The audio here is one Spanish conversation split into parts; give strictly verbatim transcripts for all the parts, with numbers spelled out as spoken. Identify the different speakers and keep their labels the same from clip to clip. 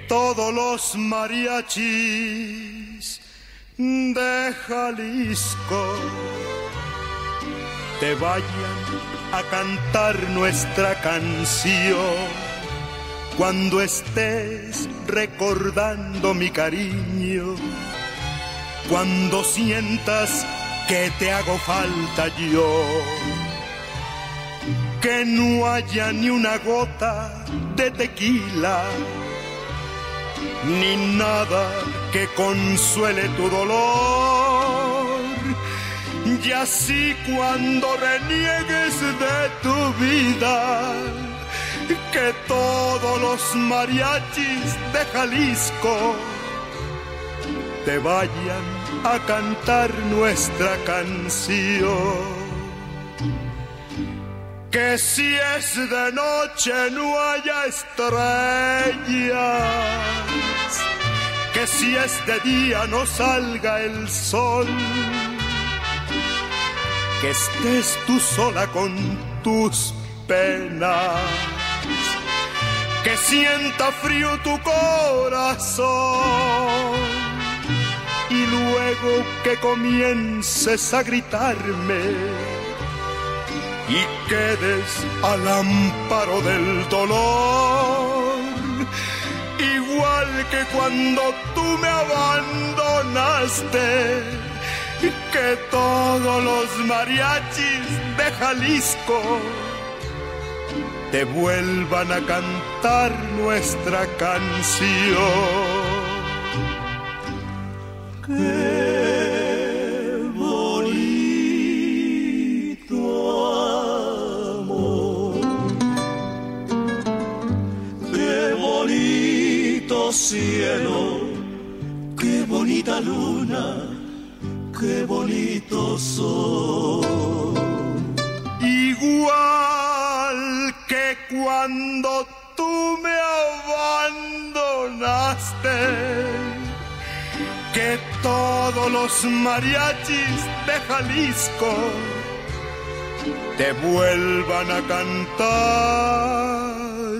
Speaker 1: todos los mariachis de Jalisco te vayan a cantar nuestra canción cuando estés recordando mi cariño, cuando sientas que te hago falta yo, que no haya ni una gota de tequila, ni nada que consuele tu dolor. Y así cuando reniegues de tu vida, que todos los mariachis de Jalisco te vayan a cantar nuestra canción. Que si es de noche no haya estrellas, que si es de día no salga el sol, que estés tú sola con tus penas, que sienta frío tu corazón, y luego que comiences a gritarme y quedes al amparo del dolor, igual que cuando tú me abandonaste, que todos los mariachis de Jalisco te vuelvan a cantar nuestra canción.
Speaker 2: Qué bonito amor, qué bonito cielo, qué bonita luna, qué bonito sol.
Speaker 1: Igual que cuando tú me abandonaste, que todos los mariachis de Jalisco te vuelvan a cantar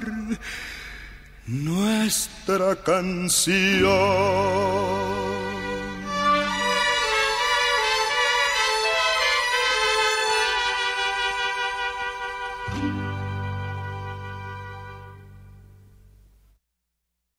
Speaker 1: nuestra canción.